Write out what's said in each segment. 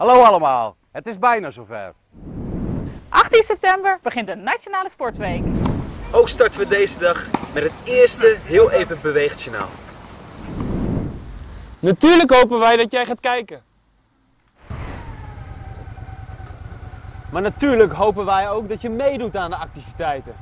Hallo allemaal, het is bijna zover. 18 september begint de Nationale Sportweek. Ook starten we deze dag met het eerste heel even beweegjournaal. Natuurlijk hopen wij dat jij gaat kijken. Maar natuurlijk hopen wij ook dat je meedoet aan de activiteiten.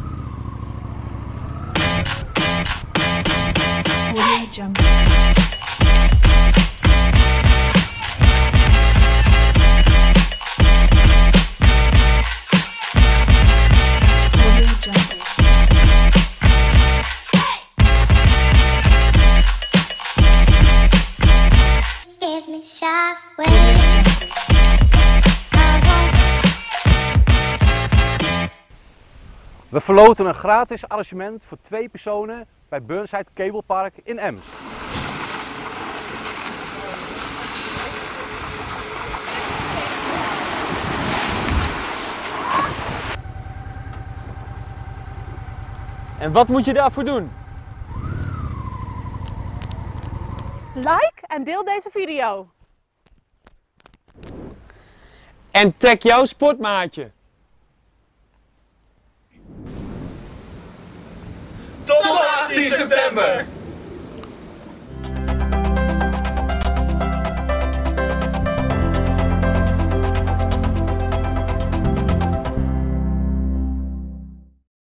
We verloten een gratis arrangement voor 2 personen bij Burnside Cable Park in Ems. En wat moet je daarvoor doen? Like en deel deze video. En tag jouw sportmaatje. Tot 18 september!